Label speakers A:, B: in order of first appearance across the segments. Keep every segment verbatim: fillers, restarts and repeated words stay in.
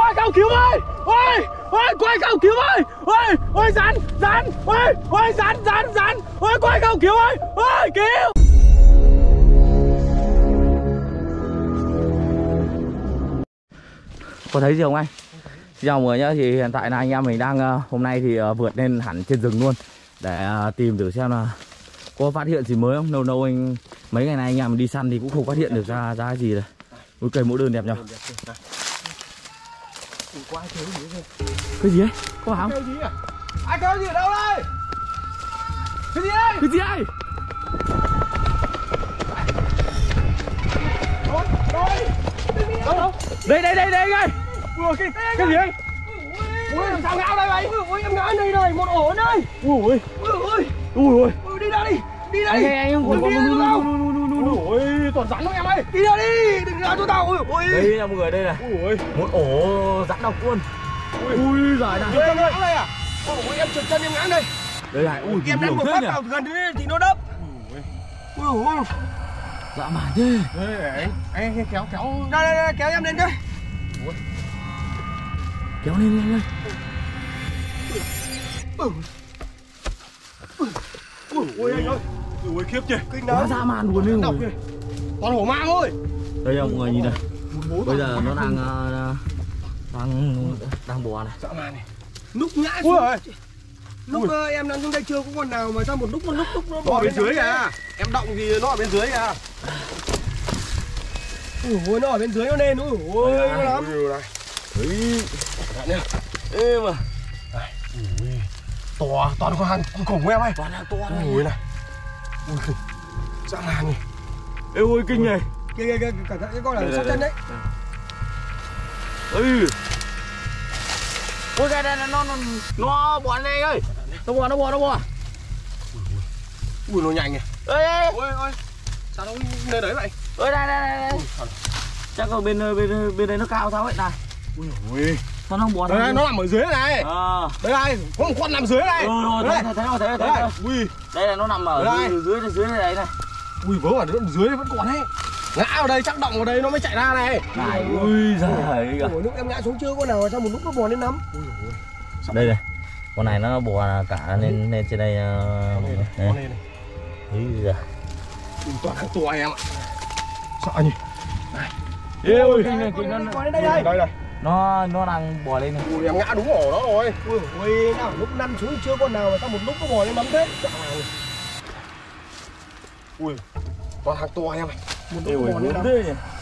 A: quay cao cứu ơi, ôi, ôi, quay cao cứu ơi, ôi, ôi, rắn, rắn, ôi, ôi, rắn, rắn, rắn, ôi, quay cao cứu ơi, ôi, cứu. Có thấy gì không anh? Xin chào mọi người nhá, thì hiện tại là anh em mình đang hôm nay thì vượt lên hẳn trên rừng luôn để tìm thử xem là có phát hiện gì mới không. Lâu lâu anh mấy ngày nay anh em đi săn thì cũng không phát hiện được ra ra gì rồi. Ui, cây mẫu đơn đẹp nhỉ. Cái gì ấy? Có hả?
B: Cái gì à? Ai kéo gì ở đâu đây? Cái gì đây?
A: Cái gì đây?
B: Đâu đâu?
A: Đây đây đây đây anh.
B: Ui, cái cái gì đây? Ui, làm sao ngã đây mày? Ui, em ngã đây này, một ổ đây.
A: Ui ui.
B: Ui ui.
A: Ui ui.
B: Ui, đi ra đi. Đi đây.
A: Anh anh anh
B: Đừng đi đâu đâu.
A: Ui ui, toàn rắn thôi em ơi.
B: Đi ra đi, đừng ra cho tao. Ui ui.
A: Đây nha mọi người, đây này.
B: Ui ui.
A: Một ổ rắn độc luôn. Ui giời này.
B: Em ngã đây à? Ui, em trượt chân em ngã đây.
A: Đây này, ui
B: Em đánh một phát vào gần thế thì nó đớp. Ui ui.
A: Dã man thế.
B: Đây, anh anh kéo kéo. Đây đây đây, kéo em lên đây.
A: Kéo lên lên lên.
B: Ui ui anh ơi. Ui khiếp chưa? Kinh
A: Quá dã man luôn đấy
B: mọi
A: người.
B: Toàn hổ mang thôi.
A: Đây nha mọi người nhìn này. Bây giờ nó đang đang đang bò này.
B: Dã man này. Lúc ngã xuống. Lúc uh, em đang xuống đây chưa có con nào mà sao một lúc một lúc lúc nó bò bên dưới à? Em động thì nó ở bên dưới à? Ui ôi, nó ở bên dưới nó lên. Ui ôi nó lắm.
A: Đấy. Ê mà.
B: Ui. To toàn con hàng khủng em ơi.
A: Toàn là to này.
B: Ui này. Ui. Dã man này.
A: Ê ôi kinh này.
B: Kìa kìa kìa, cẩn thận cái con này sát chân đấy.
A: Ừ. Ôi cái này nó nó nó bò đây ơi. Nó bò nó bò nó bò.
B: Ui nó nhanh nhỉ.
A: Ê ê.
B: Ôi ôi. Sao nó nơi đấy vậy?
A: Ơi đây đây đây. đây. Chắc ở bên bên bên đây nó cao sao vậy này.
B: Ui ôi.
A: Sao nó bò
B: đây, đây nó nằm ở dưới này.
A: À.
B: Đây này, có một con nằm dưới này.
A: Ừ rồi, thấy thấy rồi, thấy rồi.
B: Ui.
A: Đây là nó nằm ở
B: đây.
A: dưới dưới dưới này này.
B: Ui vớ ở dưới vẫn còn đấy. Ngã vào đây chắc động vào đây nó mới chạy ra này.
A: Này, ui giời kìa.
B: Ủa, lúc em ngã xuống chưa có nào sao một lúc nó bò lên nắm.
A: Đây này. Con này nó bò cả lên lên trên đây.
B: Con này này.
A: Úi giời.
B: Toàn hàng to em ạ. Sợ nhỉ.
A: Này. Ê kinh này, kinh nó
B: đây đây. Đây này.
A: Nó nó đang bò lên này.
B: Ui em ngã đúng ổ đó rồi. Ui ui nào lúc nằm xuống chưa con nào mà sao một lúc nó bò lên nắm thế. Ui. Toàn hàng to em này. Một lúc nó bò lên nắm.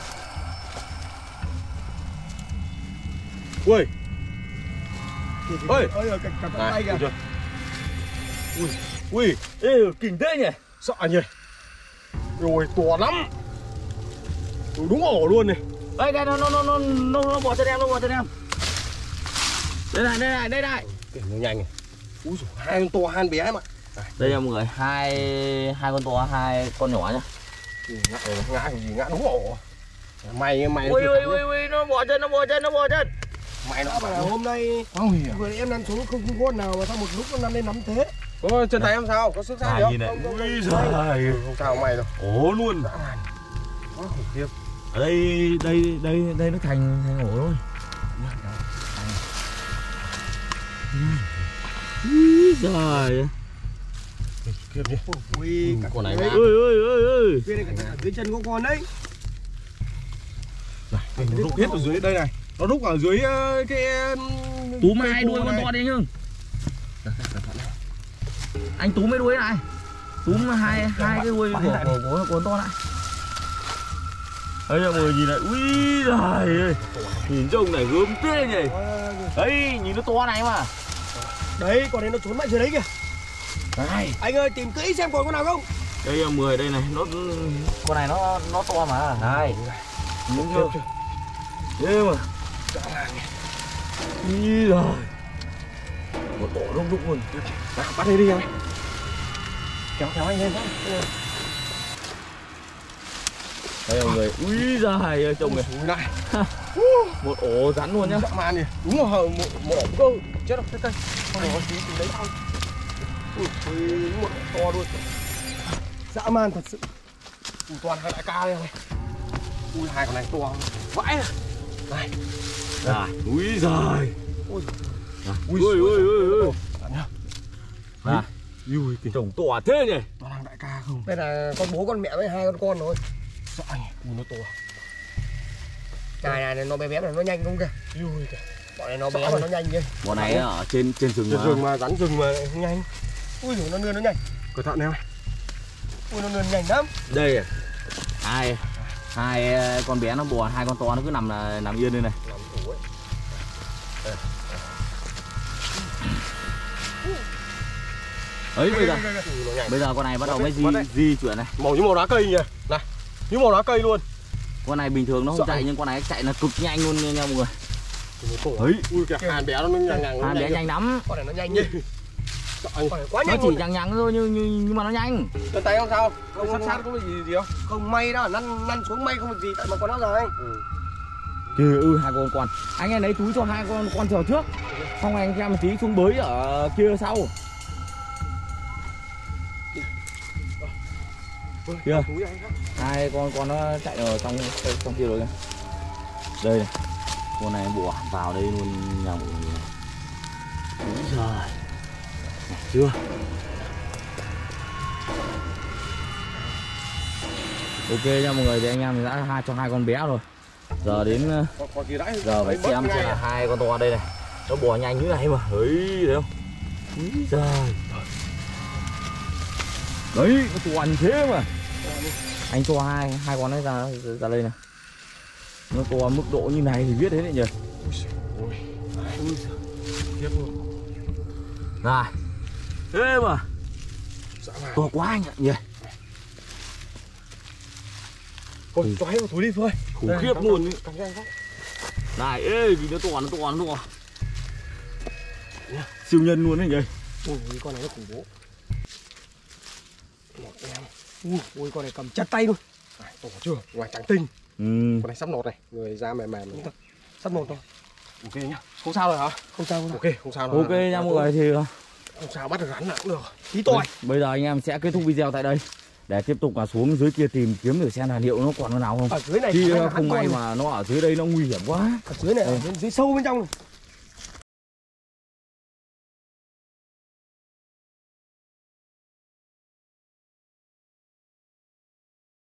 B: Ui. Ôi. Ôi giời, cẩn thận tay kìa. Ui. Ui.
A: Ê kinh thế nhỉ.
B: Sợ nhỉ. Rồi to lắm. Ui, đúng ổ luôn này.
A: Đây đây nó nó nó nó nó, nó bò chân em, nó bò chân em. Đây này, đây này, đây này.
B: Kìa nó nhanh này. Úi giời, hai con to, hai con bé em ạ.
A: Đây là mọi người, hai hai con to, hai con nhỏ nhá.
B: Ngã ngã cái gì ngã đúng ổ. Mày mày
A: ui ui ui ui nó bò chân, nó bò chân, nó bò chân.
B: Mày nó bảo là hôm nay vừa em nằm xuống không có con nào mà sao một lúc nó nằm lên nắm thế. Ôi chân tay em sao? Có sức sao gì không?
A: Ui giời.
B: Không sao mày đâu.
A: Ổ luôn.
B: Quá khủng khiếp.
A: Ở đây đây đây đây nó thành thành ổ thôi. Ui giời.
B: Khiếp nhỉ. Ui
A: con này. Ui ui ui ui.
B: Bên này cẩn thận ở dưới chân có con đấy. Này, nó rút hết ở dưới đây này. Nó rút ở dưới cái
A: túm hai đuôi con to đi anh Hưng. Anh túm mấy đuôi này. Túm hai hai cái đuôi của của của con to lại. Đấy mọi người nhìn này, ui giời ơi. Nhìn trông này gớm thế nhỉ. Đấy, nhìn nó to này mà.
B: Đấy, con đấy nó trốn mạnh dưới đấy kìa.
A: Này.
B: Anh ơi, tìm kỹ xem còn con nào không.
A: Đây là mười đây này, nó con này nó nó to mà. Này. Đúng chưa? Thế mà. Ui giời. Một tổ rung rung luôn.
B: Nào, bắt đi đi em. Kéo kéo anh lên đó.
A: Đây mọi người, ui giời ơi trông này.
B: Này.
A: Một ổ rắn luôn nhá.
B: Dã man nhỉ. Đúng một hờ một một ổ cơ. Chết rồi, đây. Con này tí tí đấy thôi. Ui, một ổ to luôn. Dã man thật sự. Ui, toàn hai đại ca đây này. Ui hai con này to vãi này. Này.
A: Rồi, úi giời.
B: Ui.
A: Ui ui ui ui ui.
B: Này.
A: Ui, cái chồng to thế nhỉ?
B: Nó đang đại ca không? Đây là con bố con mẹ với hai con con rồi. Sợ anh, ui nó to. Này này nó bé bé này nó nhanh không kìa. Ui kìa. Bọn này nó bé mà nó nhanh kìa.
A: Bọn này ở trên trên rừng
B: trên
A: mà.
B: rừng mà rắn rừng mà nhanh. Ui giời nó nươn nó nhanh. Cẩn thận em. Ui nó nươn nhanh lắm.
A: Đây à. Hai hai con bé nó bò, hai con to nó cứ nằm là nằm yên đây này.
B: Nằm ngủ ấy.
A: Ấy bây giờ bây giờ con này bắt đầu mới di di chuyển này.
B: Màu như màu đá cây nhỉ. Này, như màu đá cây luôn.
A: Con này bình thường nó không
B: Sợ
A: chạy
B: anh.
A: nhưng con này chạy là cực nhanh luôn nha mọi người.
B: Ấy, ui kìa, hai bé nó nhằng nhằng.
A: Hai bé nhanh lắm.
B: Con này nó nhanh nhỉ. Sợ anh. Con này quá
A: Nó
B: nhanh.
A: chỉ nhằng nhằng thôi nhưng nhưng nhưng mà nó nhanh.
B: Chân tay không sao? Không sát sát có bị gì gì không? Không may đó, lăn lăn xuống may không bị gì tại mà con nó rồi. Ừ.
A: Kìa ư hai con con. Anh em lấy túi cho hai con con chờ trước. Xong anh em một tí xuống bới ở kia sau. Kìa. Hai con con nó chạy ở trong trong kia rồi kìa. Đây này. Con này bủa vào đây luôn nhà mọi người. Đúng rồi. Chưa? Ok nha mọi người, thì anh em đã hai cho hai con bé rồi. Giờ đến giờ phải xem xem là hai con to đây này nó bò nhanh như này mà. Ấy thấy không? Úi giời. Đấy, nó toàn thế mà. Anh cho hai hai con ấy ra ra đây này. Nó to mức độ như này thì biết thế đấy nhỉ.
B: Ui. Ui. Tiếp luôn.
A: Này. Thế mà. To quá anh ạ nhỉ.
B: Ôi, toái vào túi đi thôi.
A: Khủng khiếp luôn ý. Này, ê, vì nó to, nó to, nó to. Siêu nhân luôn đấy nhỉ.
B: Ui, con này nó khủng bố. Một em. Ui, ui, con này cầm chặt tay luôn. À, to chưa? Ngoài trắng tinh.
A: Ừ.
B: Con này sắp nột này, người da mềm mềm. Sắp nột thôi. Ok nhá. Không sao rồi hả? Không sao đâu. Ok, không sao đâu.
A: Ok nha mọi người thì
B: không sao, bắt được rắn nào cũng được. Tí tôi.
A: Bây giờ anh em sẽ kết thúc video tại đây để tiếp tục là xuống dưới kia tìm kiếm thử xem là liệu nó còn con nào không.
B: Ở dưới này
A: khi không may mà nó ở dưới đây nó nguy hiểm quá.
B: Ở dưới này, ở dưới, dưới sâu bên trong.